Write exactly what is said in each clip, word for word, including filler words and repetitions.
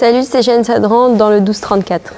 Salut, c'est Jeanne Sadran dans le douze trente-quatre.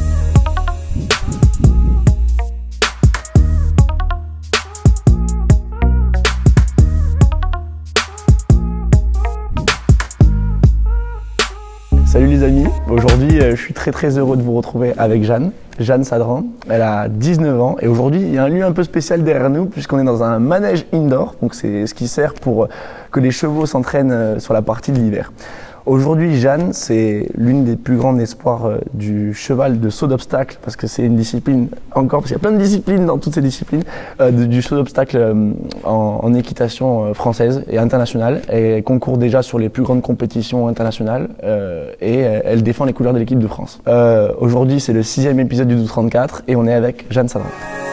Salut les amis, aujourd'hui je suis très très heureux de vous retrouver avec Jeanne, Jeanne Sadran. Elle a dix-neuf ans et aujourd'hui il y a un lieu un peu spécial derrière nous puisqu'on est dans un manège indoor, donc c'est ce qui sert pour que les chevaux s'entraînent sur la partie de l'hiver. Aujourd'hui, Jeanne, c'est l'une des plus grandes espoirs du cheval de saut d'obstacle, parce que c'est une discipline encore, parce qu'il y a plein de disciplines dans toutes ces disciplines, euh, du saut d'obstacle euh, en, en équitation euh, française et internationale. Et elle concourt déjà sur les plus grandes compétitions internationales euh, et euh, elle défend les couleurs de l'équipe de France. Euh, Aujourd'hui, c'est le sixième épisode du douze trente-quatre et on est avec Jeanne Sadran.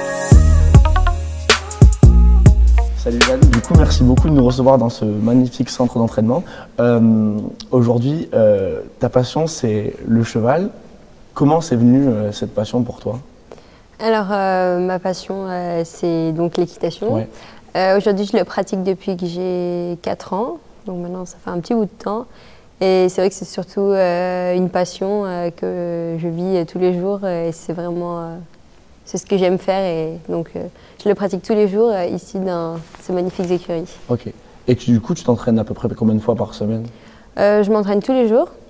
Salut Jeanne, du coup merci beaucoup de nous recevoir dans ce magnifique centre d'entraînement. Euh, Aujourd'hui, euh, ta passion c'est le cheval. Comment c'est venu euh, cette passion pour toi? Alors euh, ma passion euh, c'est donc l'équitation. Ouais. Euh, Aujourd'hui je le pratique depuis que j'ai quatre ans, donc maintenant ça fait un petit bout de temps. Et c'est vrai que c'est surtout euh, une passion euh, que je vis euh, tous les jours et c'est vraiment... Euh, C'est ce que j'aime faire et donc euh, je le pratique tous les jours euh, ici dans ces magnifiques écuries. Ok. Et tu, du coup, tu t'entraînes à peu près combien de fois par semaine? euh, Je m'entraîne tous les jours.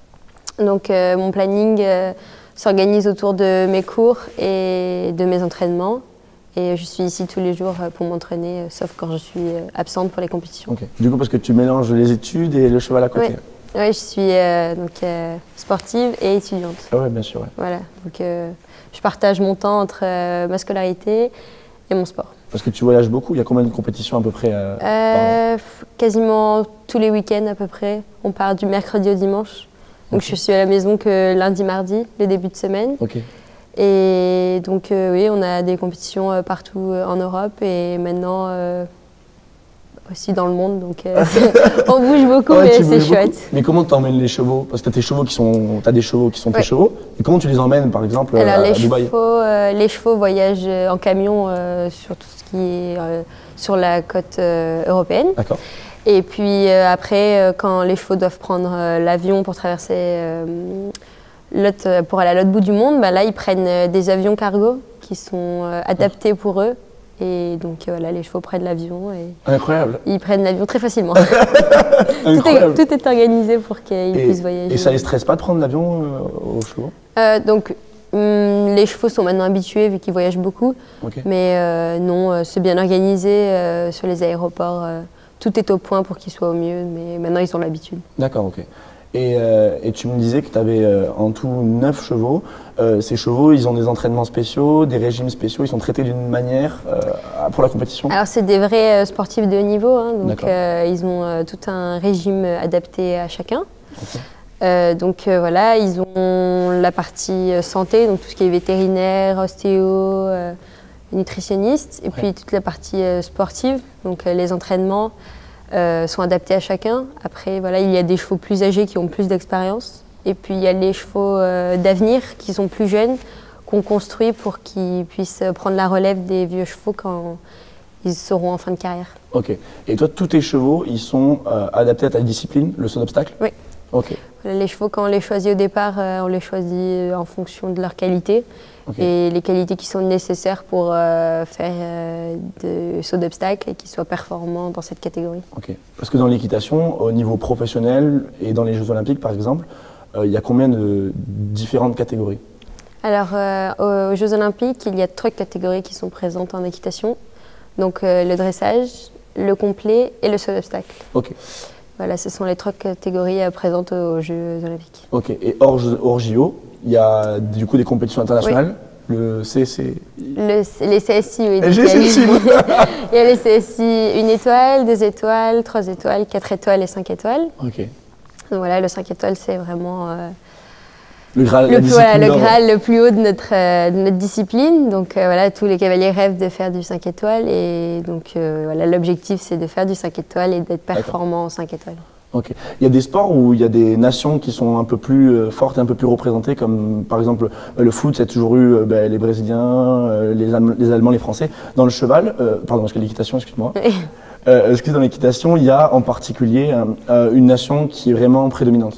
Donc euh, mon planning euh, s'organise autour de mes cours et de mes entraînements. Et je suis ici tous les jours pour m'entraîner, euh, sauf quand je suis euh, absente pour les compétitions. Ok. Du coup, parce que tu mélanges les études et le cheval à côté. Oui, ouais, je suis euh, donc, euh, sportive et étudiante. Ah ouais, bien sûr. Ouais. Voilà. Donc, euh, je partage mon temps entre euh, ma scolarité et mon sport. Parce que tu voyages beaucoup, il y a combien de compétitions à peu près euh, euh, Quasiment tous les week-ends à peu près. On part du mercredi au dimanche. Donc okay. Je suis à la maison que lundi, mardi, le début de semaine. Okay. Et donc euh, oui, on a des compétitions euh, partout euh, en Europe et maintenant euh, aussi dans le monde. Donc euh, on bouge beaucoup, ouais, mais c'est chouette. Beaucoup. Mais comment tu emmènes les chevaux? Parce que tu as tes chevaux qui sont, t'as des chevaux qui sont tes ouais. chevaux. Et comment tu les emmènes par exemple Alors, à, les à Dubaï? chevaux, euh, Les chevaux voyagent en camion euh, sur tout ce qui est euh, sur la côte euh, européenne. D'accord. Et puis euh, après, euh, quand les chevaux doivent prendre euh, l'avion pour traverser euh, l'autre, pour aller à l'autre bout du monde, bah là ils prennent euh, des avions cargo qui sont euh, adaptés pour eux. Et donc euh, voilà, les chevaux prennent l'avion et incroyable. Ils prennent l'avion très facilement. tout, est, tout est organisé pour qu'ils puissent voyager. Et ça les stresse pas de prendre l'avion euh, aux chevaux? euh, Donc hum, les chevaux sont maintenant habitués vu qu'ils voyagent beaucoup. Okay. Mais euh, non, euh, c'est bien organisé euh, sur les aéroports. Euh, tout est au point pour qu'ils soient au mieux, mais maintenant ils ont l'habitude. D'accord, ok. Et, euh, et tu me disais que tu avais euh, en tout neuf chevaux. Euh, ces chevaux, ils ont des entraînements spéciaux, des régimes spéciaux, ils sont traités d'une manière euh, pour la compétition? Alors c'est des vrais euh, sportifs de haut niveau, hein, donc euh, ils ont euh, tout un régime adapté à chacun. Okay. Euh, donc euh, voilà, ils ont la partie santé, donc tout ce qui est vétérinaire, ostéo, euh, nutritionniste, et ouais. puis toute la partie euh, sportive, donc euh, les entraînements. Euh, sont adaptés à chacun. Après, voilà, il y a des chevaux plus âgés qui ont plus d'expérience. Et puis, il y a les chevaux euh, d'avenir qui sont plus jeunes, qu'on construit pour qu'ils puissent prendre la relève des vieux chevaux quand ils seront en fin de carrière. Ok. Et toi, tous tes chevaux, ils sont euh, adaptés à ta discipline, le saut d'obstacle? Oui. Ok. Voilà, les chevaux, quand on les choisit au départ, euh, on les choisit en fonction de leur qualité. Okay. Et les qualités qui sont nécessaires pour euh, faire euh, de saut d'obstacle et qu'ils soient performants dans cette catégorie. Ok. Parce que dans l'équitation, au niveau professionnel et dans les Jeux Olympiques par exemple, euh, il y a combien de différentes catégories? Alors euh, aux Jeux Olympiques, il y a trois catégories qui sont présentes en équitation. Donc euh, le dressage, le complet et le saut d'obstacle. Ok. Voilà, ce sont les trois catégories euh, présentes aux Jeux Olympiques. Ok. Et hors, hors J O, il y a du coup des compétitions internationales. Oui. Le C S I. Le, les C S I, oui. Il y a les C S I une étoile, deux étoiles, trois étoiles, quatre étoiles et cinq étoiles. Ok. Donc voilà, le cinq étoiles, c'est vraiment euh, le, Graal, le, plus, voilà, le Graal le plus haut de notre, euh, de notre discipline. Donc euh, voilà, tous les cavaliers rêvent de faire du cinq étoiles. Et donc euh, voilà, l'objectif, c'est de faire du cinq étoiles et d'être performant en cinq étoiles. Ok. Il y a des sports où il y a des nations qui sont un peu plus euh, fortes et un peu plus représentées, comme par exemple euh, le foot, c'est toujours eu euh, bah, les Brésiliens, euh, les, Allem les Allemands, les Français. Dans le cheval, euh, pardon, parce que l'équitation, excuse-moi. euh, Est-ce que dans l'équitation, il y a en particulier euh, une nation qui est vraiment prédominante?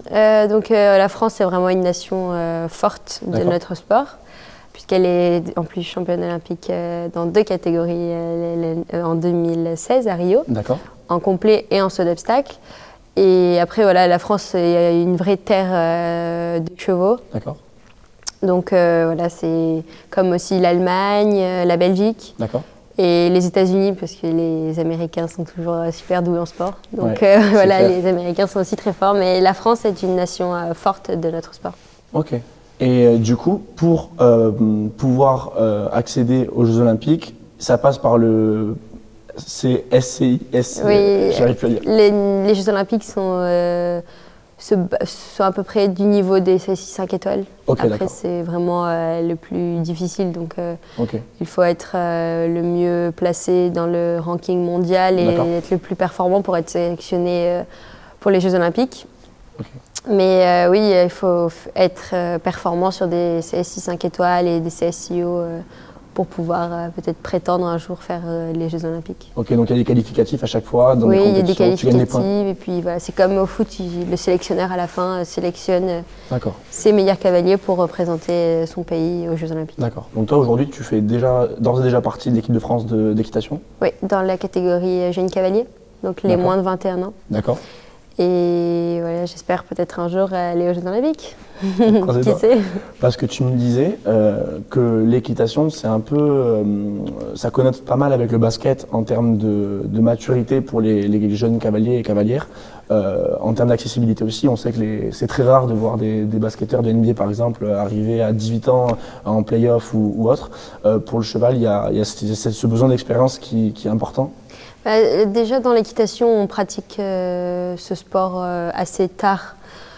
euh, Donc euh, la France est vraiment une nation euh, forte de notre sport, puisqu'elle est en plus championne olympique euh, dans deux catégories euh, en deux mille seize à Rio, en complet et en saut d'obstacle. Et après, voilà, la France est une vraie terre euh, de chevaux. D'accord. Donc euh, voilà, c'est comme aussi l'Allemagne, euh, la Belgique et les États-Unis, parce que les Américains sont toujours euh, super doués en sport. Donc ouais, euh, voilà, clair. Les Américains sont aussi très forts, mais la France est une nation euh, forte de notre sport. Ok. Et euh, du coup, pour euh, pouvoir euh, accéder aux Jeux Olympiques, ça passe par le c'est S C I, S, oui, j'arrive plus à dire. Les, les Jeux Olympiques sont, euh, se, sont à peu près du niveau des C S I cinq étoiles. Okay, après, c'est vraiment euh, le plus difficile, donc euh, okay. il faut être euh, le mieux placé dans le ranking mondial et être le plus performant pour être sélectionné euh, pour les Jeux Olympiques. Okay. Mais euh, oui, il faut être euh, performant sur des C S I cinq étoiles et des C S I O euh, pour pouvoir euh, peut-être prétendre un jour faire euh, les Jeux Olympiques. Ok, donc il y a des qualificatifs à chaque fois dans oui, les compétitions. Oui, il y a des qualificatifs et puis voilà, c'est comme au foot, le sélectionneur à la fin euh, sélectionne euh, ses meilleurs cavaliers pour représenter son pays aux Jeux Olympiques. D'accord. Donc toi aujourd'hui tu fais déjà d'ores et déjà partie de l'équipe de France d'équitation? Oui, dans la catégorie jeune cavalier, donc les moins de vingt et un ans. D'accord. Et voilà, j'espère peut-être un jour aller aux Jeux Olympiques. Qui sait? Parce que tu me disais euh, que l'équitation, c'est un peu, euh, ça connote pas mal avec le basket en termes de, de maturité pour les, les jeunes cavaliers et cavalières. Euh, en termes d'accessibilité aussi, on sait que c'est très rare de voir des, des basketteurs de N B A par exemple arriver à dix-huit ans en play-off ou, ou autre. Euh, pour le cheval, il y a, il y a ce besoin d'expérience qui, qui est important. Bah, déjà dans l'équitation, on pratique euh, ce sport euh, assez tard.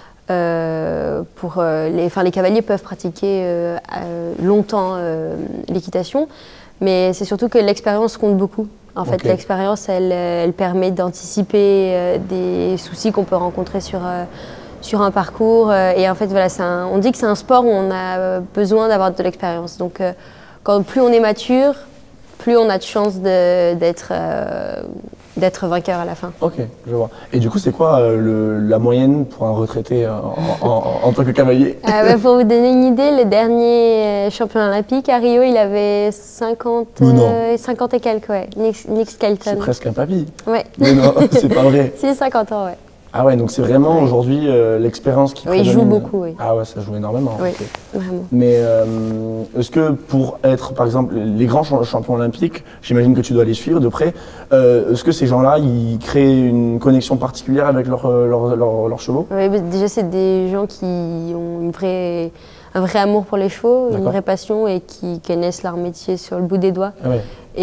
Euh, pour, euh, les, enfin, les cavaliers peuvent pratiquer euh, euh, longtemps euh, l'équitation, mais c'est surtout que l'expérience compte beaucoup. En fait, okay. L'expérience, elle, elle permet d'anticiper euh, des soucis qu'on peut rencontrer sur, euh, sur un parcours. Euh, et en fait, voilà, un, on dit que c'est un sport où on a besoin d'avoir de l'expérience. Donc, euh, quand plus on est mature, plus on a de chances d'être euh, d'être vainqueur à la fin. Ok, je vois. Et du coup, c'est quoi euh, le, la moyenne pour un retraité en, en, en, en tant que cavalier? euh, bah, Pour vous donner une idée, le dernier champion olympique à Rio, il avait cinquante, euh, cinquante et quelques, ouais. Nick, Nick Skelton. C'est presque un papy. Ouais. Mais non, c'est pas vrai. C'est cinquante ans, ouais. Ah ouais, donc c'est vraiment ouais. aujourd'hui euh, l'expérience qui oui, il joue beaucoup, oui. Ah ouais, ça joue énormément. Oui, okay. vraiment. Mais euh, est-ce que pour être, par exemple, les grands champions olympiques, j'imagine que tu dois les suivre de près, euh, est-ce que ces gens-là, ils créent une connexion particulière avec leurs leur, leur, leur chevaux? Oui, déjà c'est des gens qui ont une vraie, un vrai amour pour les chevaux, une vraie passion et qui connaissent leur métier sur le bout des doigts. Ah ouais.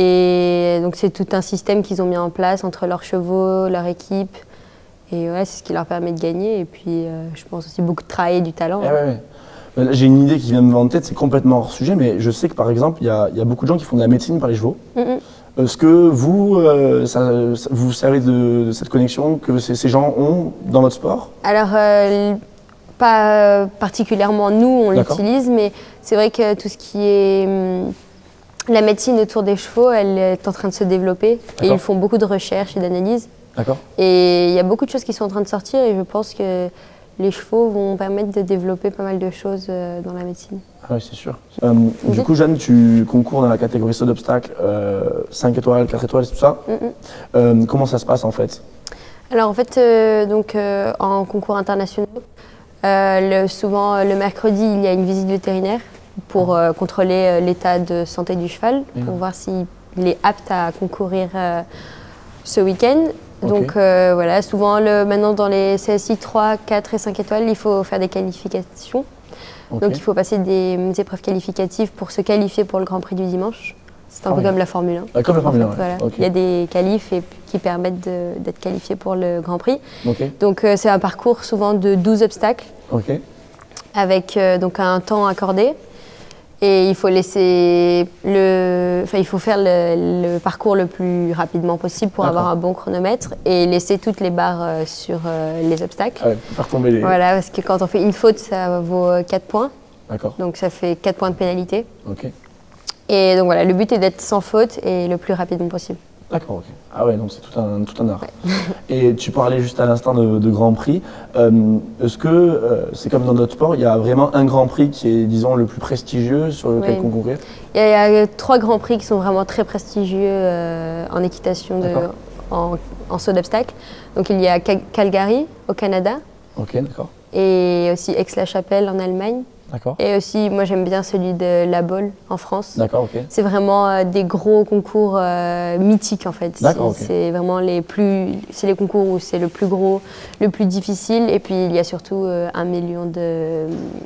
Et donc c'est tout un système qu'ils ont mis en place entre leurs chevaux, leur équipe. Et ouais, c'est ce qui leur permet de gagner. Et puis, euh, je pense aussi beaucoup de travail et du talent. Eh ouais, ouais. J'ai une idée qui vient de me venir en tête, c'est complètement hors sujet, mais je sais que par exemple, il y, y a beaucoup de gens qui font de la médecine par les chevaux. Mm-hmm. Est-ce que vous, euh, ça, vous savez de, de cette connexion que ces, ces gens ont dans votre sport? Alors, euh, pas particulièrement nous, on l'utilise, mais c'est vrai que tout ce qui est hum, la médecine autour des chevaux, elle est en train de se développer. Et ils font beaucoup de recherches et d'analyses. Et il y a beaucoup de choses qui sont en train de sortir et je pense que les chevaux vont permettre de développer pas mal de choses dans la médecine. Ah oui, c'est sûr. Euh, du coup, Jeanne, tu concours dans la catégorie saut d'obstacle, euh, cinq étoiles, quatre étoiles, tout ça. Mm-hmm. euh, comment ça se passe en fait? Alors en fait, euh, donc, euh, en concours international, euh, le, souvent le mercredi, il y a une visite vétérinaire pour euh, contrôler l'état de santé du cheval, mmh. pour voir s'il est apte à concourir euh, ce week-end. Okay. Donc euh, voilà, souvent le, maintenant dans les C S I trois, quatre et cinq étoiles, il faut faire des qualifications. Okay. Donc il faut passer des, des épreuves qualificatives pour se qualifier pour le Grand Prix du dimanche. C'est un ah peu oui. comme la Formule un. Ah, comme la Formule un, en fait, ouais. voilà. Okay. Il y a des qualifs et, qui permettent d'être qualifié pour le Grand Prix. Okay. Donc euh, c'est un parcours souvent de douze obstacles, okay. avec euh, donc un temps accordé. Et il faut laisser le, enfin il faut faire le, le parcours le plus rapidement possible pour avoir un bon chronomètre et laisser toutes les barres euh, sur euh, les obstacles. Ah ouais, faire tomber les... Voilà, parce que quand on fait une faute, ça vaut quatre points. D'accord. Donc ça fait quatre points de pénalité. Ok. Et donc voilà, le but est d'être sans faute et le plus rapidement possible. D'accord, ok. Ah ouais, donc c'est tout un, tout un art. Ouais. Et tu parlais juste à l'instant de, de Grand Prix. Euh, Est-ce que euh, c'est comme dans notre sport, il y a vraiment un Grand Prix qui est, disons, le plus prestigieux sur lequel oui. concourir? Il y, a, il y a trois Grands Prix qui sont vraiment très prestigieux euh, en équitation, de, en, en saut d'obstacles. Donc il y a Calgary au Canada. Ok, d'accord. Et aussi Aix-la-Chapelle en Allemagne. D'accord. Et aussi, moi j'aime bien celui de La Baule en France. D'accord, ok. C'est vraiment euh, des gros concours euh, mythiques en fait. D'accord, ok. C'est vraiment les plus, c'est les concours où c'est le plus gros, le plus difficile. Et puis il y a surtout euh, un million de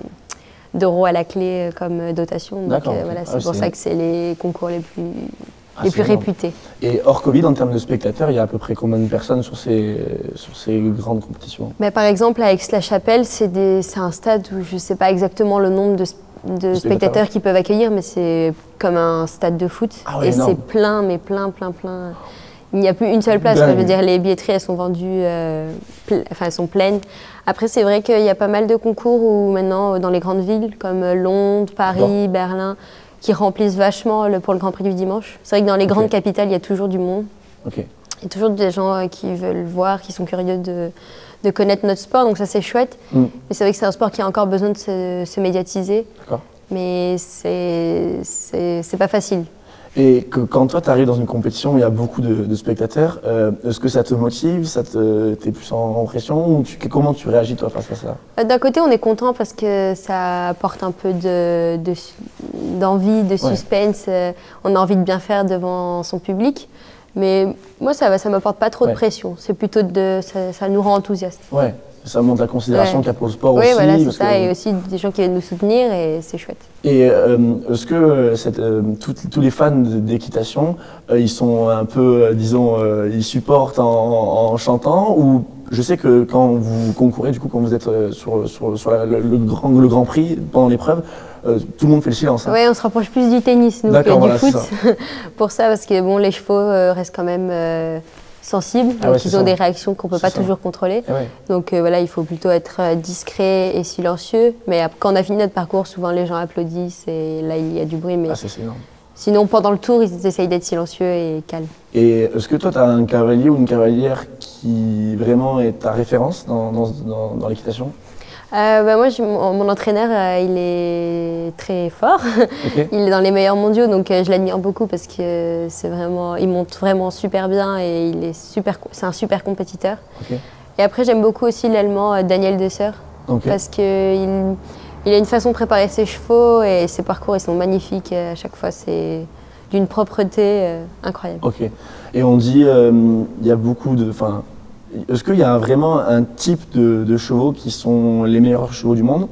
d'euros à la clé comme dotation. Donc euh, okay. voilà, c'est ah, pour ça que c'est les concours les plus Ah, les plus énorme. réputés. Et hors Covid, en termes de spectateurs, il y a à peu près combien de personnes sur ces, sur ces grandes compétitions? Mais par exemple, à Aix-la-Chapelle, c'est un stade où je ne sais pas exactement le nombre de, de spectateurs qu'ils peuvent accueillir, mais c'est comme un stade de foot. Ah ouais, et c'est plein, mais plein, plein, plein. Il n'y a plus une seule place. Je veux dire, les billetteries, elles sont vendues, euh, enfin, elles sont pleines. Après, c'est vrai qu'il y a pas mal de concours où maintenant, dans les grandes villes, comme Londres, Paris, Berlin, qui remplissent vachement le, pour le Grand Prix du dimanche. C'est vrai que dans les okay. grandes capitales, il y a toujours du monde. Okay. Il y a toujours des gens euh, qui veulent voir, qui sont curieux de, de connaître notre sport, donc ça c'est chouette. Mm. Mais c'est vrai que c'est un sport qui a encore besoin de se, se médiatiser. Mais c'est pas facile. Et que, quand toi, tu arrives dans une compétition où il y a beaucoup de, de spectateurs, euh, est-ce que ça te motive, ça te, t'es plus en, en pression ou tu, comment tu réagis toi face à ça? D'un côté, on est content parce que ça apporte un peu de, de, d'envie, de suspense. Ouais. On a envie de bien faire devant son public. Mais moi, ça ne m'apporte pas trop ouais. de pression. C'est plutôt de, ça, ça nous rend enthousiastes. Ouais. Ça montre la considération ouais. qu'il y a pour le sport oui, aussi. Oui, voilà, c'est ça. Que... Et aussi des gens qui viennent nous soutenir et c'est chouette. Et euh, est-ce que cette, euh, tout, tous les fans d'équitation, euh, ils sont un peu, euh, disons, euh, ils supportent en, en chantant ou je sais que quand vous concourez, du coup, quand vous êtes sur, sur, sur la, le, le, grand, le Grand Prix pendant l'épreuve, euh, tout le monde fait le silence. Hein. Oui, on se rapproche plus du tennis, nous, que voilà, du foot. Ça. Pour ça, parce que bon, les chevaux euh, restent quand même... Euh, sensibles, ah ouais, donc ils ont ça. Des réactions qu'on ne peut pas ça. Toujours contrôler. Ouais. Donc euh, voilà, il faut plutôt être euh, discret et silencieux. Mais après, quand on a fini notre parcours, souvent les gens applaudissent et là il y a du bruit. Mais ah, c'est énorme. Sinon, pendant le tour, ils essayent d'être silencieux et calmes. Et est-ce que toi, tu as un cavalier ou une cavalière qui vraiment est ta référence dans, dans, dans, dans l'équitation? Euh, bah moi, je, mon, mon entraîneur, euh, il est très fort. Okay. Il est dans les meilleurs mondiaux, donc euh, je l'admire beaucoup parce que c'est vraiment, il monte vraiment super bien et il est super, c'est un super compétiteur. Okay. Et après, j'aime beaucoup aussi l'Allemand euh, Daniel Desseur okay. parce qu'il il a une façon de préparer ses chevaux et ses parcours, ils sont magnifiques à chaque fois. C'est d'une propreté euh, incroyable. Ok. Et on dit, il euh, y a beaucoup de, enfin. Est-ce qu'il y a vraiment un type de, de chevaux qui sont les meilleurs chevaux du monde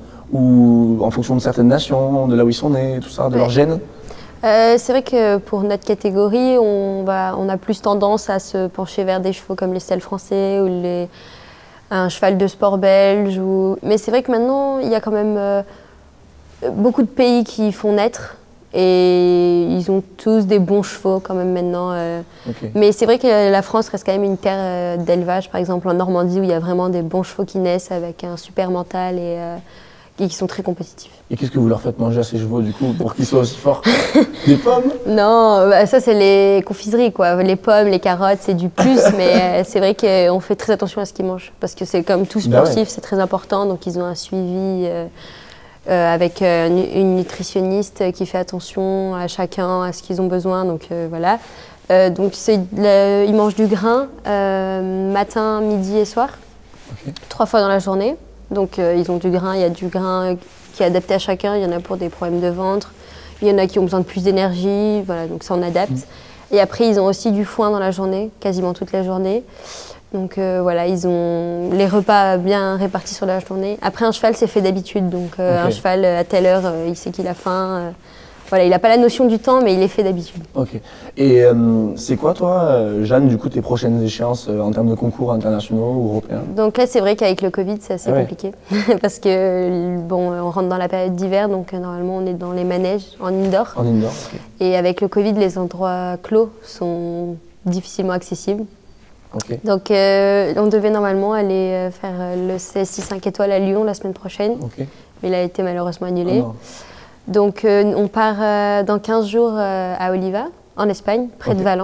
ou en fonction de certaines nations, de là où ils sont nés, tout ça, de ouais. leur gène? euh, C'est vrai que pour notre catégorie, on, va, on a plus tendance à se pencher vers des chevaux comme les stèles français ou les, un cheval de sport belge. Ou... Mais c'est vrai que maintenant, il y a quand même euh, beaucoup de pays qui font naître. Et ils ont tous des bons chevaux quand même maintenant. Euh. Okay. Mais c'est vrai que la France reste quand même une terre euh, d'élevage, par exemple en Normandie, où il y a vraiment des bons chevaux qui naissent avec un super mental et, euh, et qui sont très compétitifs. Et qu'est-ce que vous leur faites manger à ces chevaux du coup pour qu'ils soient aussi forts? Des pommes? Non, bah, ça c'est les confiseries quoi. Les pommes, les carottes, c'est du plus, mais euh, c'est vrai qu'on fait très attention à ce qu'ils mangent. Parce que c'est comme tout sportif, bah ouais. c'est très important, donc ils ont un suivi. Euh, Euh, avec euh, une nutritionniste qui fait attention à chacun, à ce qu'ils ont besoin. Donc euh, voilà. Euh, donc le, ils mangent du grain euh, matin, midi et soir, okay. trois fois dans la journée. Donc euh, ils ont du grain, il y a du grain qui est adapté à chacun. Il y en a pour des problèmes de ventre, il y en a qui ont besoin de plus d'énergie. Voilà, donc ça on adapte. Mmh. Et après ils ont aussi du foin dans la journée, quasiment toute la journée. Donc euh, voilà, ils ont les repas bien répartis sur la journée. Après, un cheval, c'est fait d'habitude. Donc euh, okay. un cheval, à telle heure, euh, il sait qu'il a faim. Euh, voilà, il n'a pas la notion du temps, mais il est fait d'habitude. Ok. Et euh, c'est quoi, toi, Jeanne, du coup, tes prochaines échéances euh, en termes de concours internationaux ou européens? Donc là, c'est vrai qu'avec le Covid, c'est assez ah ouais. compliqué. Parce que, bon, on rentre dans la période d'hiver, donc euh, normalement, on est dans les manèges en indoor. En indoor, ok. Et avec le Covid, les endroits clos sont difficilement accessibles. Okay. Donc euh, on devait normalement aller faire le C S I cinq étoiles à Lyon la semaine prochaine, okay. mais il a été malheureusement annulé. Oh Donc euh, on part euh, dans quinze jours euh, à Oliva, en Espagne, près okay. de Valence.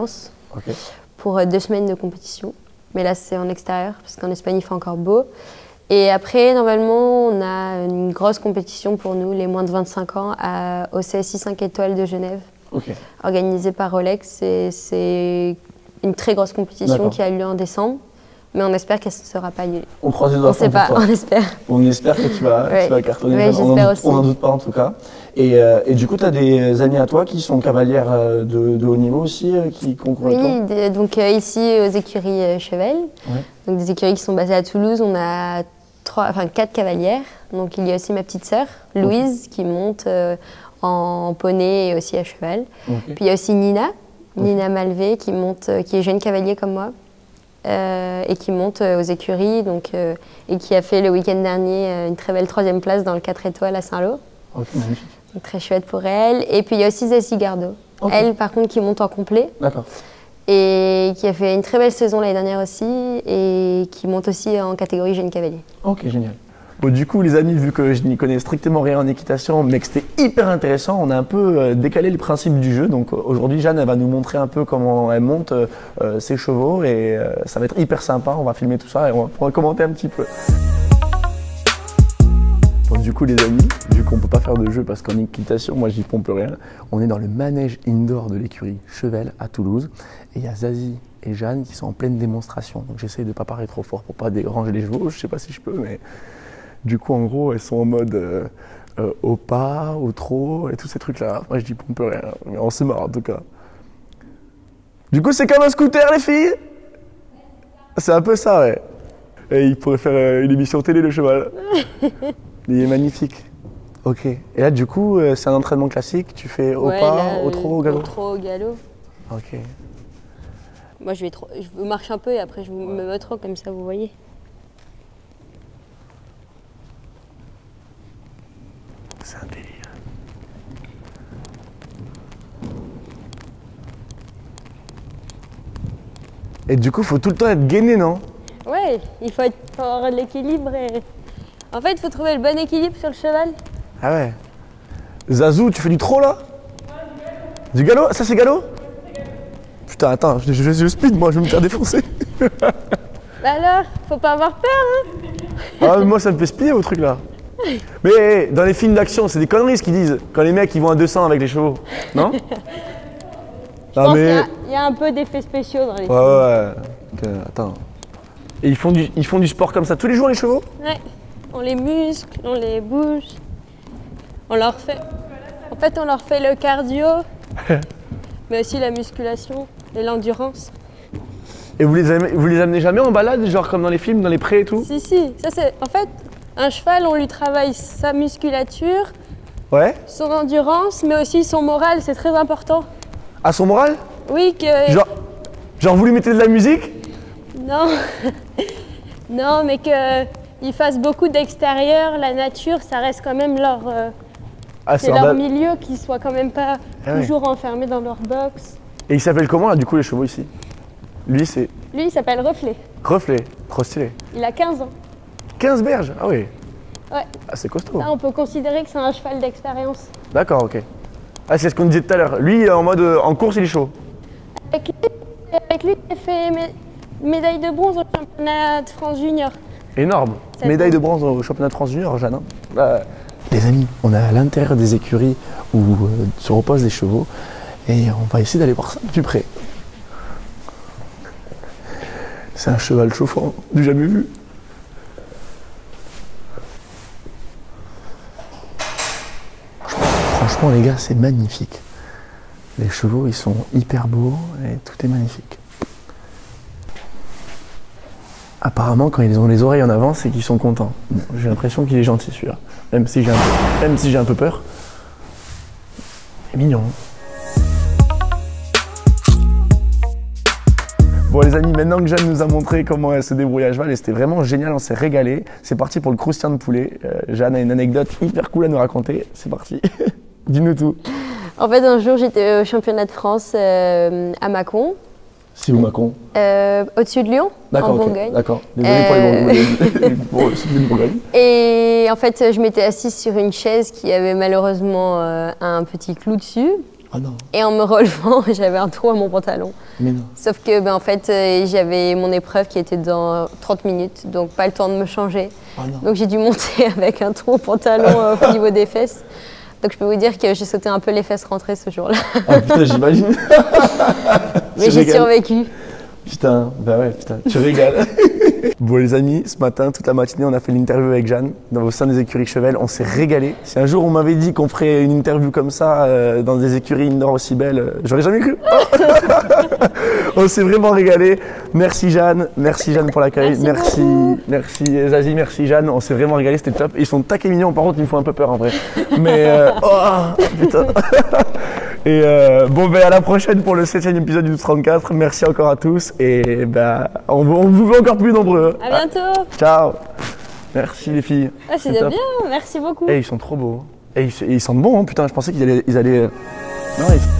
okay. pour deux semaines de compétition. Mais là, c'est en extérieur, parce qu'en Espagne, il fait encore beau. Et après, normalement, on a une grosse compétition pour nous, les moins de vingt-cinq ans, à, au C S I cinq étoiles de Genève, okay. organisée par Rolex. C'est une très grosse compétition qui a lieu en décembre. Mais on espère qu'elle ne sera pas annulée. On croise les doigts. On ne sait pas, on espère. On espère que tu vas, ouais. tu vas cartonner. Ouais, on n'en doute, doute pas en tout cas. Et, euh, et du coup, tu as des amis à toi qui sont cavalières de, de haut niveau aussi, euh, qui concourent oui, avec toi? Oui, donc euh, ici aux écuries euh, Chevel, ouais. donc des écuries qui sont basées à Toulouse, on a trois, enfin, quatre cavalières. Donc il y a aussi ma petite sœur, Louise, okay. qui monte euh, en poney et aussi à cheval. Okay. Puis il y a aussi Nina, okay. Nina Malvé, qui, monte, euh, qui est jeune cavalier comme moi. Euh, et qui monte euh, aux écuries donc, euh, et qui a fait le week-end dernier euh, une très belle troisième place dans le quatre étoiles à Saint-Lô. Okay, donc très chouette pour elle. Et puis il y a aussi Zessie Gardot, okay. elle par contre qui monte en complet. D'accord. Et qui a fait une très belle saison l'année dernière aussi et qui monte aussi en catégorie jeune cavalier. Ok, génial. Bon, du coup, les amis, vu que je n'y connais strictement rien en équitation, mais que c'était hyper intéressant, on a un peu décalé le principe du jeu. Donc aujourd'hui, Jeanne, elle va nous montrer un peu comment elle monte euh, ses chevaux et euh, ça va être hyper sympa. On va filmer tout ça et on va pouvoir commenter un petit peu. Bon, du coup, les amis, vu qu'on ne peut pas faire de jeu parce qu'en équitation, moi, j'y pompe rien, on est dans le manège indoor de l'écurie Chevel à Toulouse et il y a Zazie et Jeanne qui sont en pleine démonstration. Donc j'essaye de ne pas parler trop fort pour pas déranger les chevaux. Je sais pas si je peux, mais du coup, en gros, elles sont en mode euh, euh, au pas, au trot et tous ces trucs-là. Moi, je dis pompe rien, mais on se marre en tout cas. Du coup, c'est comme un scooter, les filles? C'est un peu ça, ouais. Et il pourrait faire euh, une émission télé, le cheval. Il est magnifique. Ok. Et là, du coup, euh, c'est un entraînement classique. Tu fais au ouais, pas, là, au trot, au galop? Au trot, au galop. Ok. Moi, je vais trop... je marche un peu et après, je me mets au trot, comme ça, vous voyez. C'est un délire. Et du coup, il faut tout le temps être gainé, non? Ouais, il faut, être, faut avoir l'équilibre et... En fait, il faut trouver le bon équilibre sur le cheval. Ah ouais. Zazou, tu fais du trot là? Du galop? Ça c'est galop? Putain, attends, je, je, je speed moi, je vais me faire défoncer. Bah alors, faut pas avoir peur, hein. Ah, mais moi ça me fait speeder au truc là. Mais dans les films d'action, c'est des conneries ce qu'ils disent. Quand les mecs ils vont à deux cents avec les chevaux, non? Je pense mais... qu'il y, y a un peu d'effets spéciaux dans les ouais, films. Ouais, ouais. Attends. Et ils font, du, ils font du sport comme ça tous les jours les chevaux? Ouais. On les muscle, on les bouge. On leur fait... En fait, on leur fait le cardio, mais aussi la musculation et l'endurance. Et vous les, amenez, vous les amenez jamais en balade, genre comme dans les films, dans les prés et tout? Si, si. Ça, c'est... En fait, un cheval, on lui travaille sa musculature, ouais. son endurance, mais aussi son moral, c'est très important. Ah, son moral? Oui, que... Genre, genre vous lui mettez de la musique? Non. Non, mais qu'ils fassent beaucoup d'extérieur, la nature, ça reste quand même leur... Euh... Ah, c'est leur bas... milieu, qu'ils soient quand même pas ah, toujours ouais. enfermés dans leur box. Et ils s'appellent comment, là, du coup, les chevaux ici? Lui, c'est... Lui, il s'appelle Reflet. Reflet, trop stylé. Il a quinze ans. quinze berges? Ah oui. Ouais. Ah, c'est costaud. Là, on peut considérer que c'est un cheval d'expérience. D'accord, ok. Ah, c'est ce qu'on disait tout à l'heure. Lui, en mode en course, il est chaud. Avec lui, avec lui il a fait mé médaille de bronze au championnat de France junior. Énorme. Médaille de bronze au championnat de France junior, Jeanne. Euh... Les amis, on est à l'intérieur des écuries où euh, se reposent les chevaux et on va essayer d'aller voir ça de plus près. C'est un cheval chauffant, du jamais vu. Franchement les gars, c'est magnifique. Les chevaux, ils sont hyper beaux et tout est magnifique. Apparemment, quand ils ont les oreilles en avant, c'est qu'ils sont contents. Bon, j'ai l'impression qu'il est gentil celui-là, même si j'ai un peu, même si j'ai un peu peur. C'est mignon. Bon les amis, maintenant que Jeanne nous a montré comment elle se débrouille à cheval, et c'était vraiment génial, on s'est régalé. C'est parti pour le croustillant de poulet. Euh, Jeanne a une anecdote hyper cool à nous raconter. C'est parti. Dis-nous tout. En fait, un jour, j'étais au championnat de France euh, à Mâcon. C'est où Mâcon? euh, Au-dessus de Lyon, en okay, Bourgogne. D'accord, désolé euh... pour les Bourgogne. Et en fait, je m'étais assise sur une chaise qui avait malheureusement euh, un petit clou dessus. Oh non. Et en me relevant, j'avais un trou à mon pantalon. Mais non. Sauf que, ben, en fait, euh, j'avais mon épreuve qui était dans trente minutes, donc pas le temps de me changer. Oh non. Donc j'ai dû monter avec un trou au pantalon euh, au niveau des fesses. Donc je peux vous dire que j'ai sauté un peu les fesses rentrées ce jour-là. Ah putain, j'imagine. Mais j'ai survécu. Putain, bah ouais, putain, tu régales. Bon les amis, ce matin, toute la matinée, on a fait l'interview avec Jeanne dans au sein des écuries Chevelle. On s'est régalé. Si un jour on m'avait dit qu'on ferait une interview comme ça euh, dans des écuries indoor aussi belles, euh, j'aurais jamais cru. On s'est vraiment régalé. Merci Jeanne, merci Jeanne pour l'accueil. Merci, merci, merci Zazie, merci Jeanne. On s'est vraiment régalé, c'était top. Ils sont taqués mignons, par contre ils me font un peu peur en vrai. Mais euh, oh putain. Et euh, bon ben à la prochaine pour le septième épisode du douze trente-quatre. Merci encore à tous et ben on, on vous veut encore plus nombreux. À bientôt. Ciao. Merci les filles. Ah, c'était bien, merci beaucoup. Et ils sont trop beaux. Et ils, ils sentent bon, hein, putain. Je pensais qu'ils allaient, ils allaient. Non, ils...